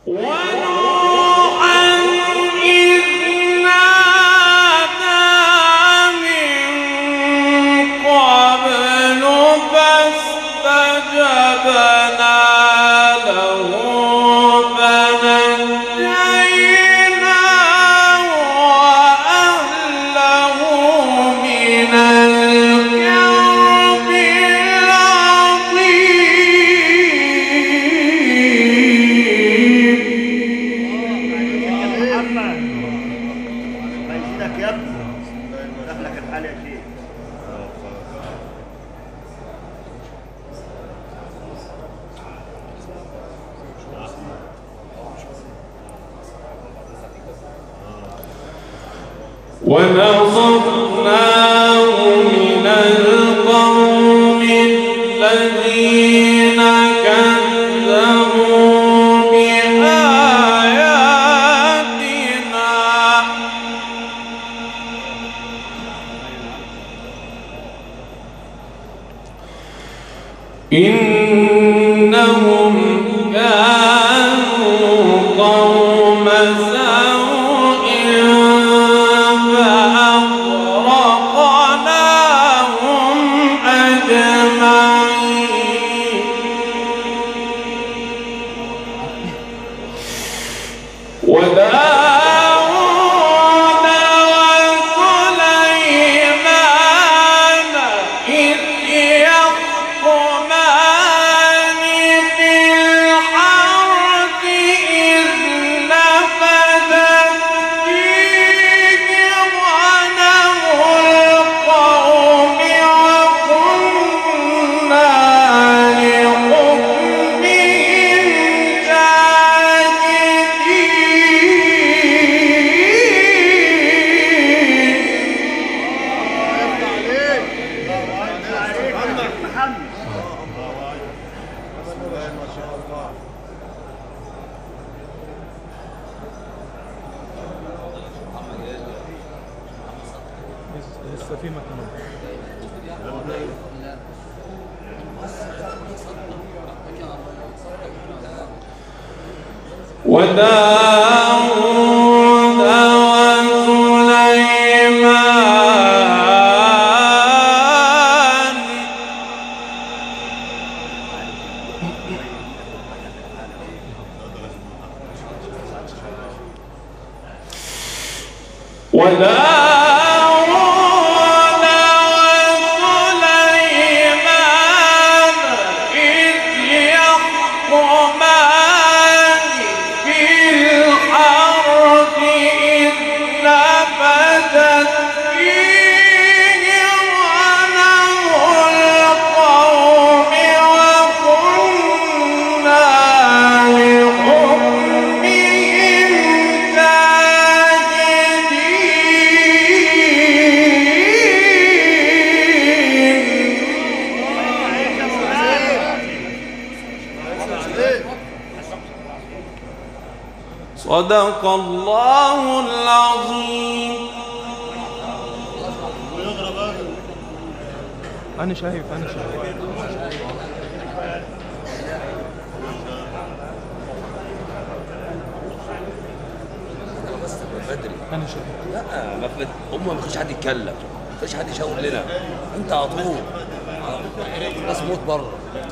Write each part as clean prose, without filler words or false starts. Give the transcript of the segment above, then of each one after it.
ونصرناه من القوم الذين كذبوا بآياتنا إنهم كانوا قوم سوء فأغرقناهم أجمعين وداود وسليمان إذ يحكمان في الحرث إذ نفشت فيه غنم القوم وكنا لحكمهم لسه في مكان. وداود وسليمان إذ يحكمان في الحرث إذ نفشت فيه غنم القوم وكنا لحكمهم صدق الله العظيم. أنا شايف بدري. أنا شايف. لا ما فيش حد يتكلم، ما فيش حد يشاور لنا، انت على طول الناس موت بره.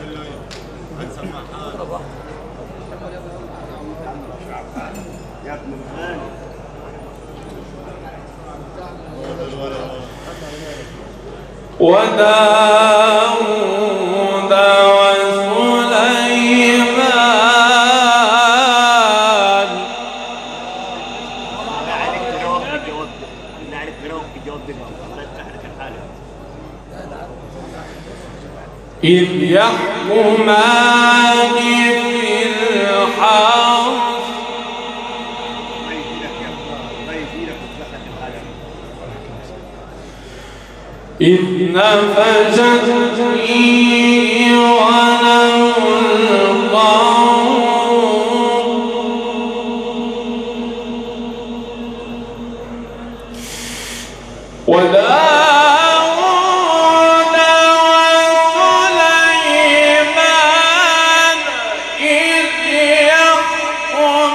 وداود وسليمان إذ يحكمان في الحرث إذ نفشت فيه غنم القوم وداود وسليمان إذ يحكمان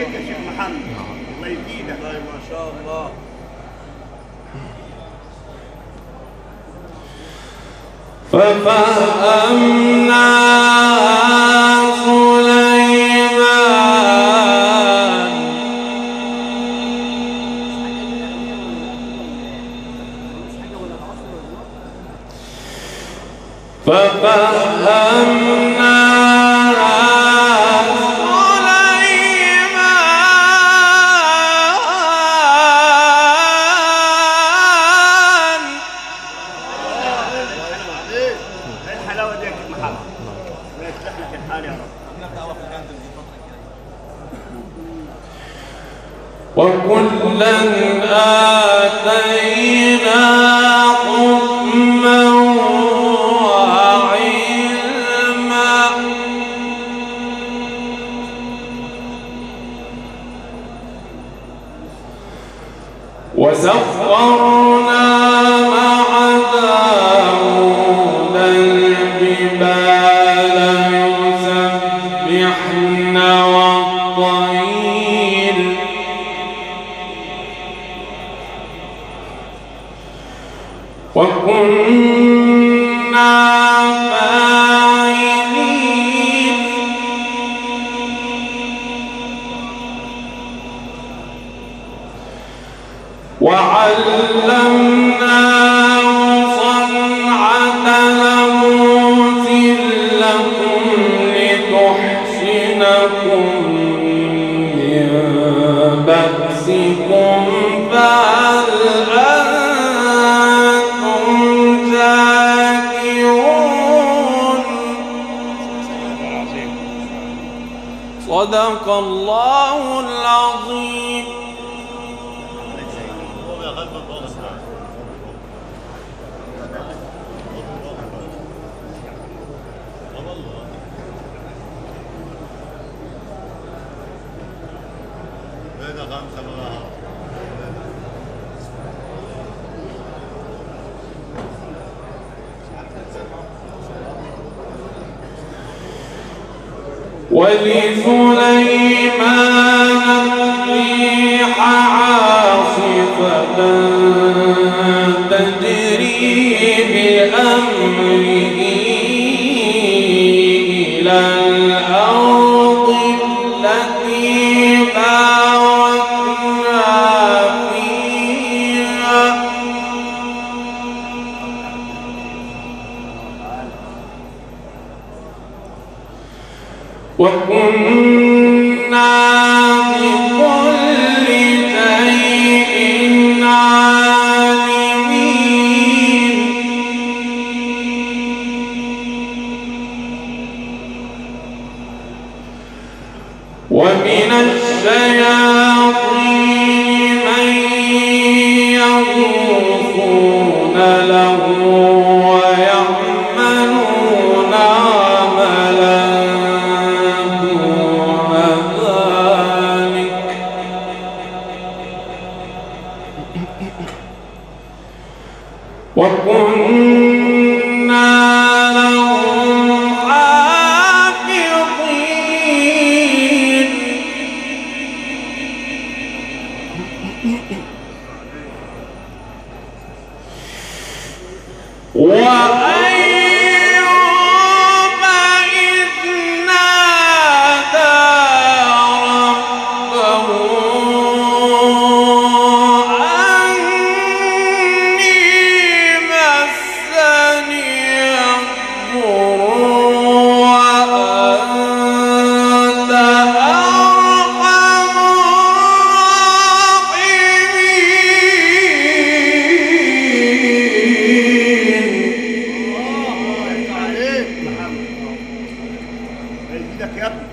عليك يا شيخ محمد. الله يفيدك. والله ما شاء الله. ففهمنا سليمان ايه الحلاوه دي يا شيخ محمد؟ الله يصلح لك الحال يا رب. وكلا آتينا حكما وعلما وسخرنا مع داود الجبال يسبحن والطير وكنا فاعلين وعلمناه صنعة لبوس لكم لتحصنكم من بأسكم فهل أنتم شاكرون. صدق الله العظيم. ولسليمان الريح عاصفة تجري بأمره إلى الأرض التي باركنا فيها وكنا بكل شيء عالمين. ومن الشياطين من يغوصون له ويعملون عملا دون ذلك وكنا لهم حافظين. وأيوب إذ نادى ربه أني مسني الضر وأنت أرحم الراحمين. عليك محمد. الله يفيدك يا ابني.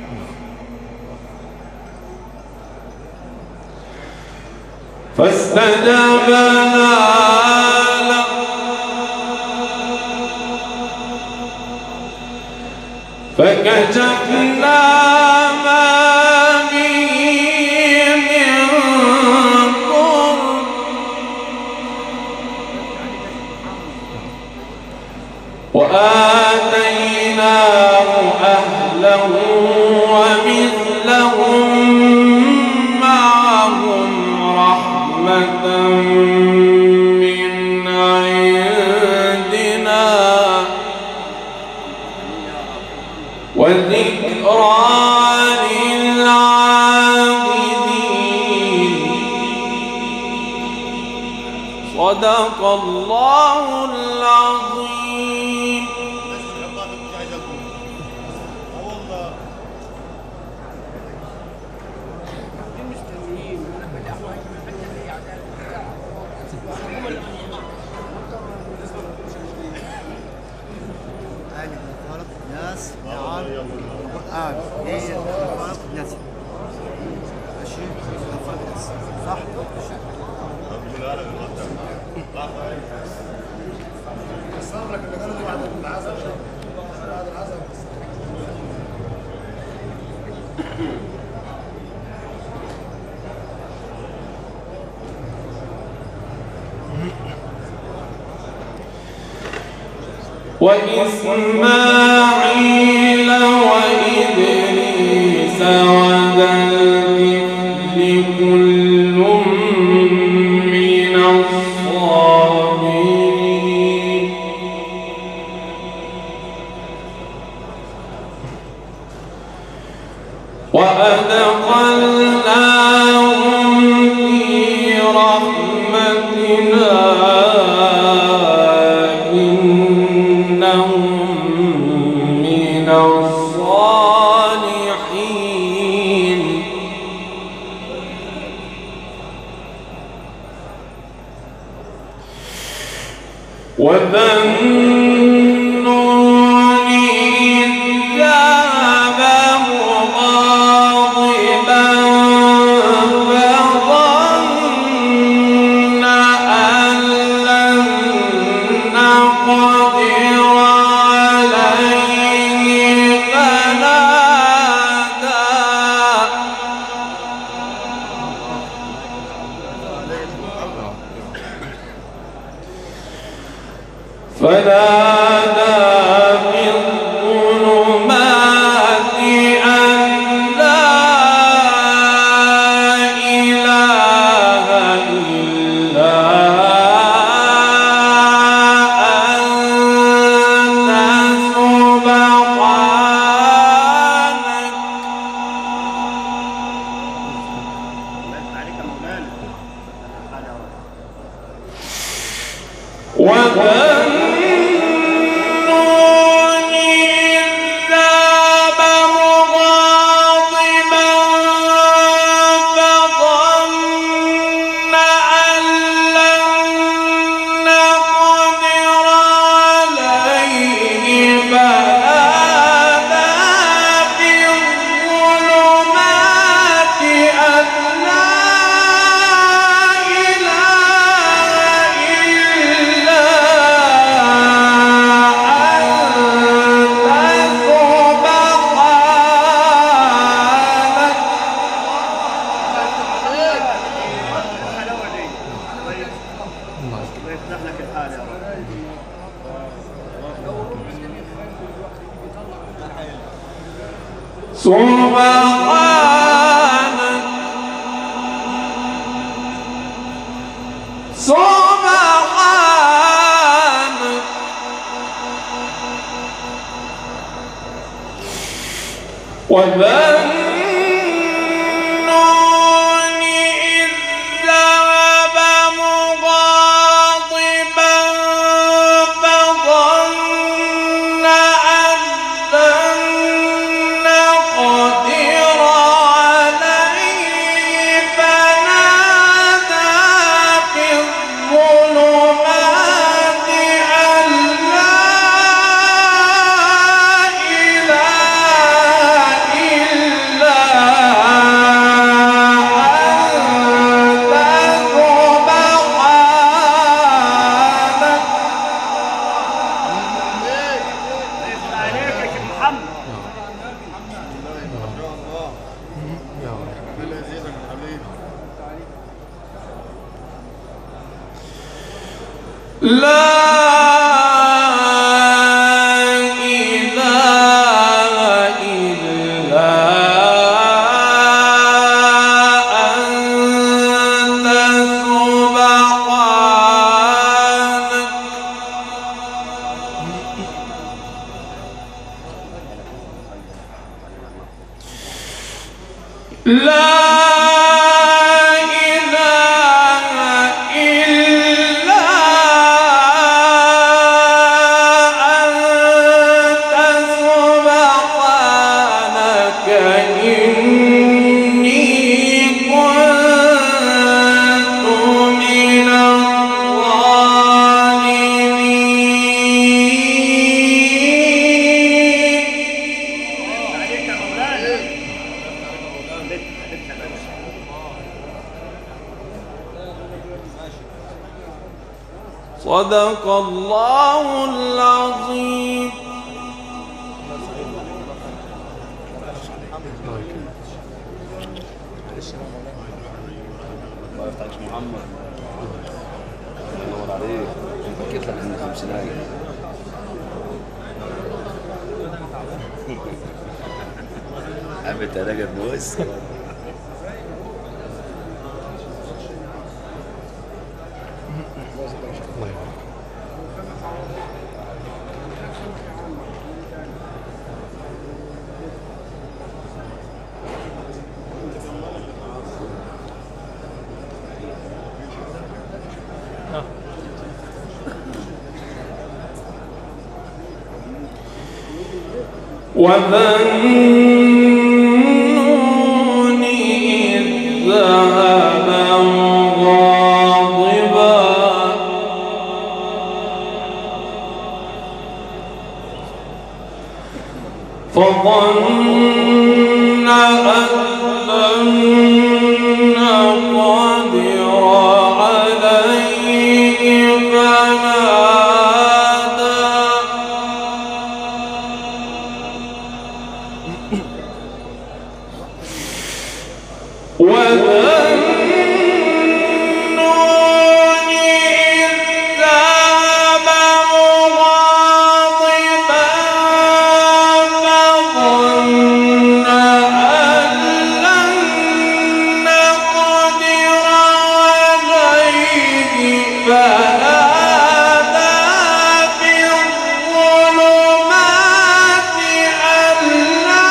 فاستجبنا له فكشفنا ما به من ضر وآتيناه أهله ومثلهم صدق الله العظيم. ناس نعم القرآن هي الفرق ناس ماشي الفرق ناس صح وإسماعيل وإدريس وذا الكفل كل من الصابرين وأدخلناهم في رحمتنا من الصالحين وذا النون إذ ذهب مغاضبا فظن أن لن نقدر عليه فنادى في الظلمات أن لا إله إلا أنت سبحانك وذنون إذ ذهب مغاضبا فظن أن لن نقدر عليه فنادى في الظلمات أن لا إله إلا سبحانك سبحانك وذا النون إذ ذهب مغاضبا فظن أن لن نقدر عليه فنادى في الظلمات أن لا إله إلا لا إله إلا أنت سبحانك لا إله إلا صدق الله العظيم. الله يفتح عليك محمد. الله ينور عليك. انت حكيت لك ان 50 آية. عملت انا ابن وس. وذنون إذ ذهب غاضبا فظن أن لن نقدر عليه وذنون إذ ذهب مغاضبا فظن أن لن نقدر عليه فنادى في الظلمات أن لا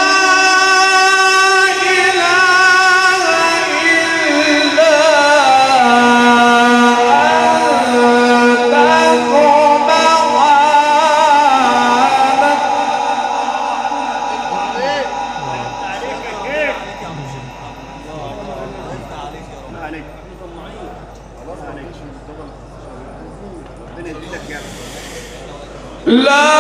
إله إلا أنت لا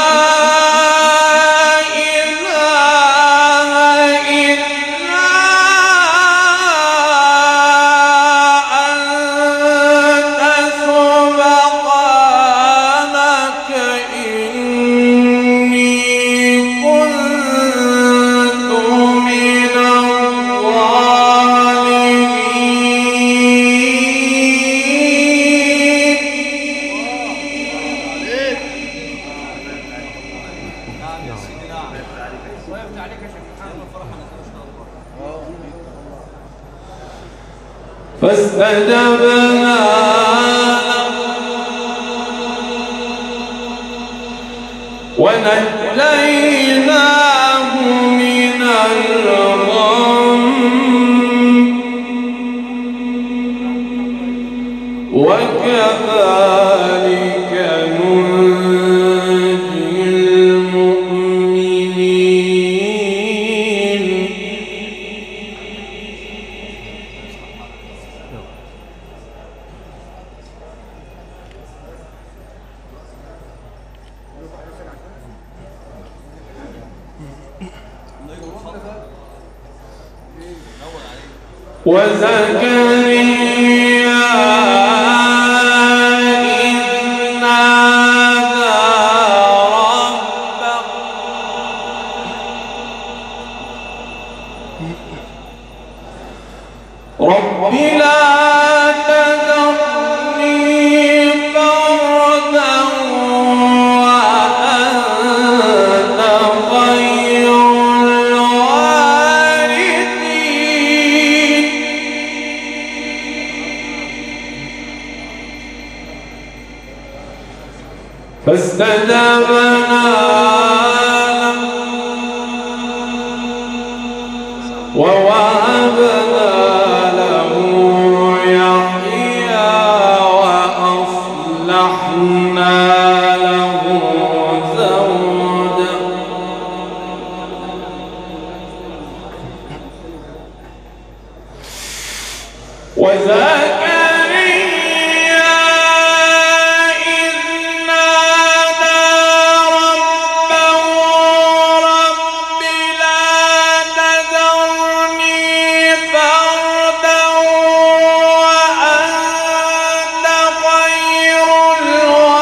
إله إلا أنت سبحانك إني كنت من فاستجبنا له ونجيناه من الغم وكذلك ننجي المؤمنين. وزكريا إذ نادى ربه رب لا تذرني فردا وأنت خير الوارثين. فاستجبنا له ووهبنا له يحيى وأصلحنا له زوجه وزكريا إذ نادى ربه رب لا تذرني فردا وأنت خير الوارثين.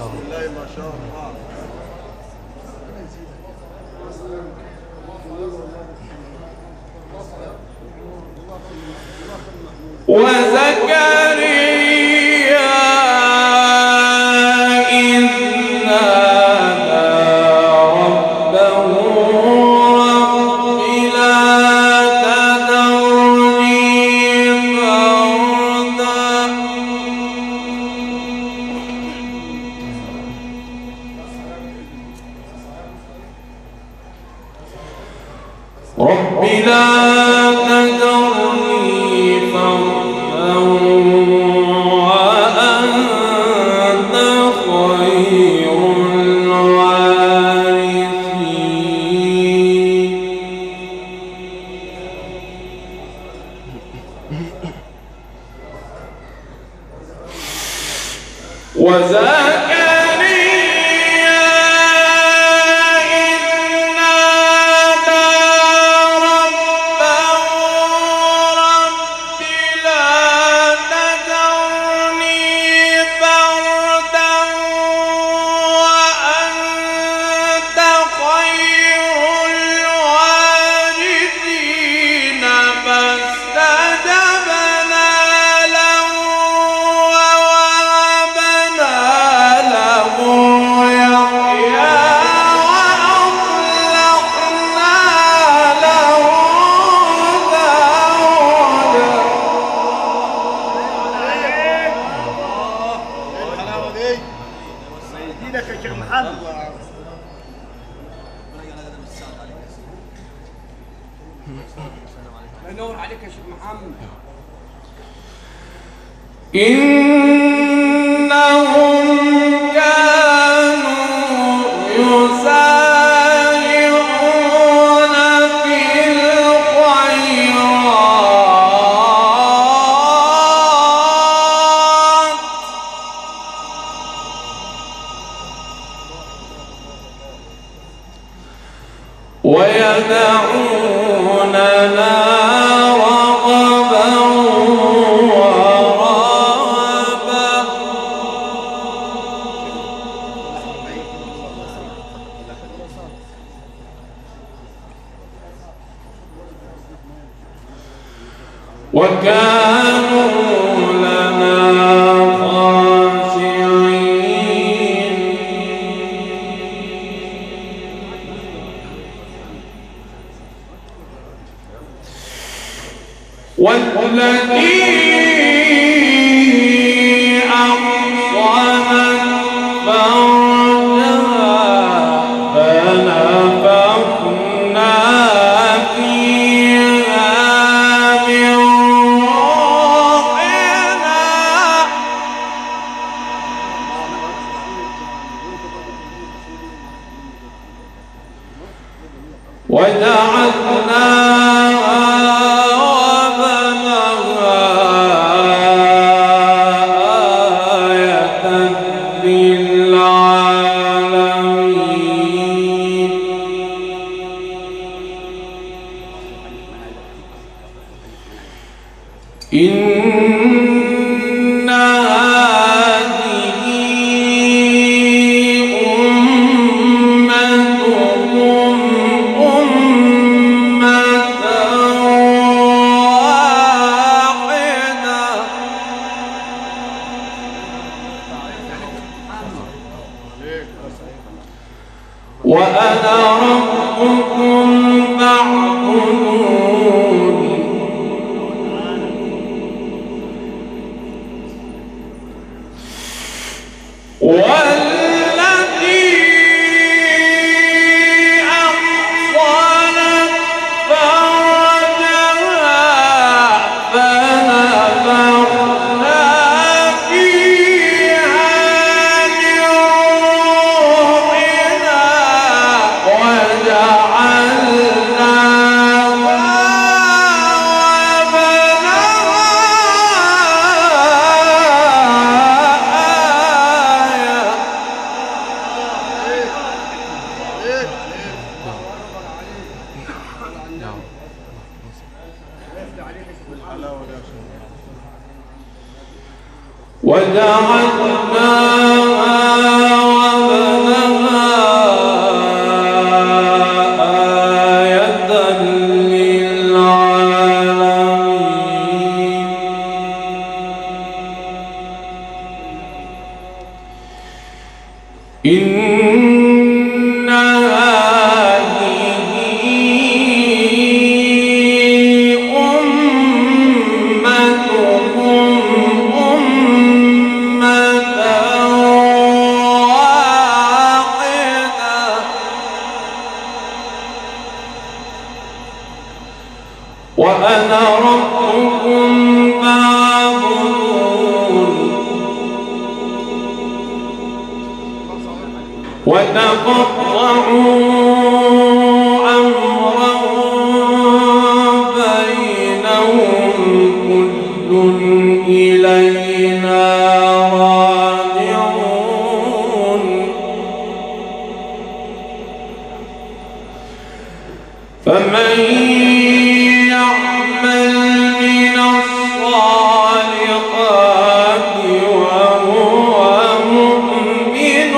رب لا تذرني فردا وأنت خير الوارثين إنهم كانوا يسارعون في الخيرات ويدعوننا وكانوا لنا خاشعين والذي أحصنت فرجها فنفخنا فيها من روحنا وجعلناها وبناها آية للعالمين إن هذه أمتكم أمة واحدة وأنا ربكم فاعبدون والتي أحصنت فرجها فنفخنا فيها من روحنا وجعلناها إن هذه أمتكم أمة واحدة وأنا ربكم فاعبدون وتقطعوا أمرهم بينهم كل إلينا راجعون فمن يعمل من الصالحات وهو مؤمن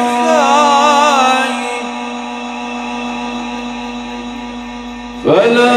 فلا